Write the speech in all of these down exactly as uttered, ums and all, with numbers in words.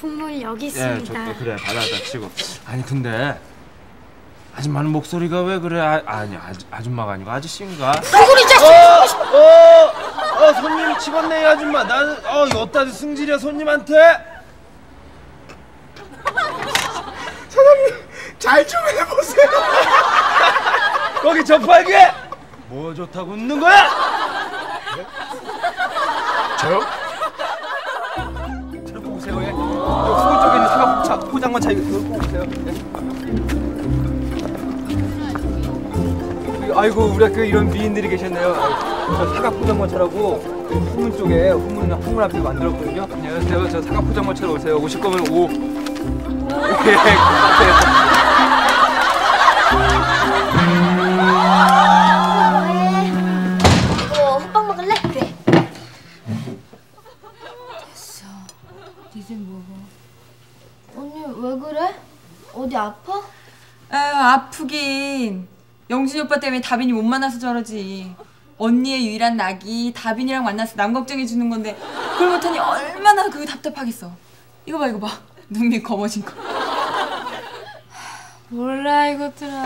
국물 여기 있습니다. 예, 저, 그래 받아다 치고. 아니 근데 아줌마는 목소리가 왜 그래? 아, 아니 아, 아줌마가 아니고 아저씨인가? 누구리 자식! 어, 어, 어, 손님 치웠네 이 아줌마. 나는 어 어따지 승질이야 손님한테. 사장님 잘 좀 해보세요. 거기 저팔계 뭐 좋다고 웃는 거야? 네? 저요? 들고 오세요. 예. 여기 수문 쪽에 있는 사과 포장마차 이거 들고 오세요. 예. 아이고 우리 학교에 이런 미인들이 계셨네요. 저 사과 포장마차라고 후문 쪽에 후문 후문 앞에 만들었거든요. 안녕하세요. 저 사과 포장마차로 오세요. 오실 거면 오. 예. 어, 호빵 먹을래? 그래. 됐어. 니들 먹어. 언니 왜 그래? 어디 아파? 아유 아프긴. 영진이 오빠 때문에 다빈이 못 만나서 저러지. 언니의 유일한 낙이 다빈이랑 만나서 남 걱정해 주는 건데 그걸 못하니 얼마나 그게 답답하겠어. 이거 봐 이거 봐. 눈 밑 검어진 거. 몰라 이것들아.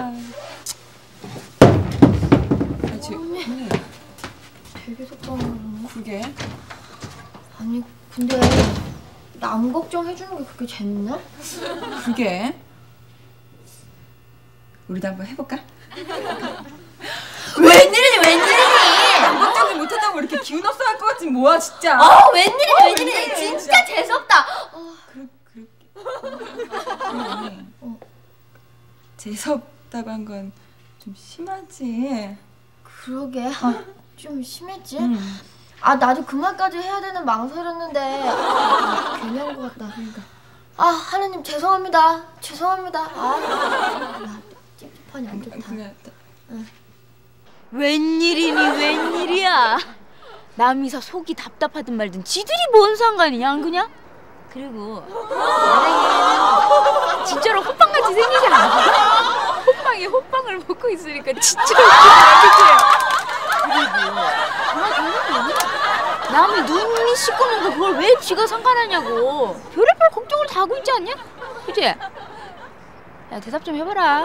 아, 쟤, 언니 되게 속상하네. 그게? 아니 근데 남 걱정해주는 게 그렇게 재밌나? 그게? 우리도 한번 해볼까? 웬일이니 웬일이니? 남 걱정을 못한다고 이렇게 기운 없어 할 것 같지 뭐야 진짜. 어 웬일이니 어, 웬일이니 웬일이니. 진짜, 진짜 재수없다. 어. 그렇 그렇게. 어. 재수없다고 한 건 좀 심하지. 그러게. 어. 좀 심했지? 응. 아 나도 그 말까지 해야 되는 망설였는데 아, 괜히 한 것 같다. 그러니까. 아 하느님 죄송합니다. 죄송합니다. 아, 나 찝찝하니 안 좋다. 그래. 응. 웬일이니 웬일이야. 남이서 속이 답답하든 말든 지들이 뭔 상관이냐 안 그냐? 그리고 나에게는 진짜로 호빵같이 생기지 않아? 호빵이 호빵을 먹고 있으니까 진짜 웃기다. 그리고 남이 눈이 씻고는 거 그걸 왜 지가 상관하냐고. 별의별 걱정을 다 하고 있지 않냐? 그치? 야 대답 좀 해봐라.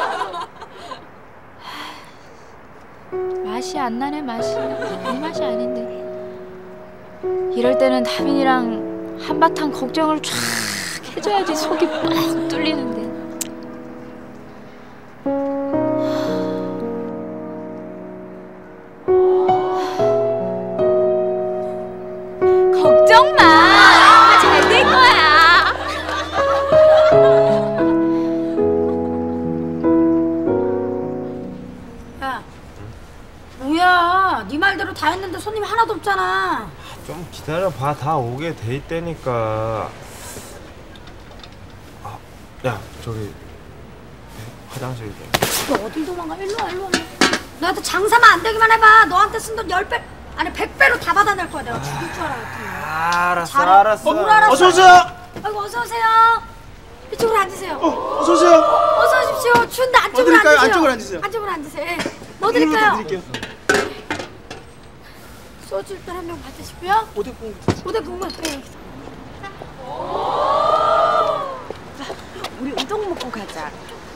맛이 안 나네 맛이. 이 맛이 아닌데. 이럴 때는 다빈이랑 한바탕 걱정을 쫙 해줘야지 속이 빡 뚫리는데. 걱정 마. 잘 될 거야. 야, 뭐야? 네 말대로 다 했는데 손님 하나도 없잖아. 좀 기다려봐. 다 오게 돼 있다니까. 아, 야 저기 화장실 좀. 너 어딜 도망가? 일로 와, 일로 와. 너한테 장사만 안 되기만 해봐. 너한테 쓴 돈 열 배, 아니 백 배로 다 받아낼 거야. 내가 죽을 줄 알았더니. 아, 알았어 잘, 알았어. 뭘 알았어? 어서 오세요. 아이고 어서 오세요. 이쪽으로 앉으세요. 어, 어서 오세요. 어서 오십시오. 추운데 안쪽으로 뭐 드릴까요? 앉으세요. 안쪽으로 앉으세요. 안쪽으로 앉으세요. 예. 뭐 드릴까요? 드릴게요. 소주 일단 한 병 받으시고요. 오대국. 오대 국물. 네. 우리 우동 먹고 가자.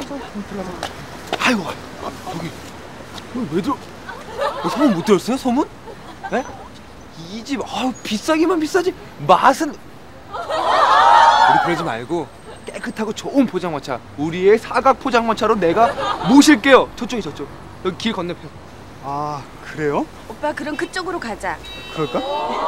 아이고 아, 여기 왜 들어? 소문 못 들었어요? 소문? 에? 이 집 아우 비싸기만 비싸지 맛은. 우리 그러지 말고 깨끗하고 좋은 포장마차, 우리의 사각 포장마차로 내가 모실게요. 저쪽이 저쪽. 여기 길 건너편. 아 그래요? 오빠 그럼 그쪽으로 가자. 그럴까?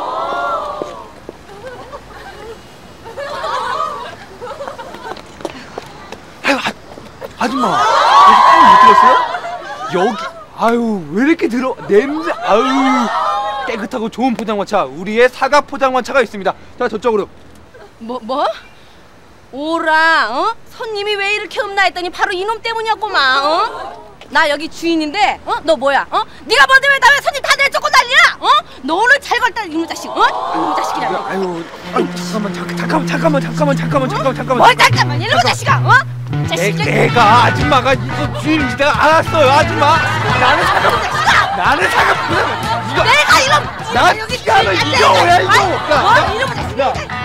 아유 아, 아줌마 여기 소문 못 들었어요? 여기 아유 왜 이렇게 들어 냄새. 아유 깨끗하고 좋은 포장마차, 우리의 사각 포장마차가 있습니다. 자 저쪽으로. 뭐 뭐? 오라 어? 손님이 왜 이렇게 없나 했더니 바로 이놈 때문이었구만. 어? 나 여기 주인인데 어? 너 뭐야? 어? 네가 뭔데 왜 나 왜 손님 다 내쫓고 난리야? 어? 너 오늘 잘 걸다 이놈 자식. 어? 이놈 자식이라고. 아유, 아유 잠깐만 잠깐 잠깐만 잠깐만 잠깐만 잠깐만 잠깐만 잠깐만. 뭘 잠깐만 이놈 자식아. 어? 내, 내가 아줌마가 이거 주인인지 내가 알았어요 아줌마. 나는 사각 나는 사각 이거 내가 이놈 나 여기 티가 나 이거 뭐야 이거. 어? 이놈 자식. 야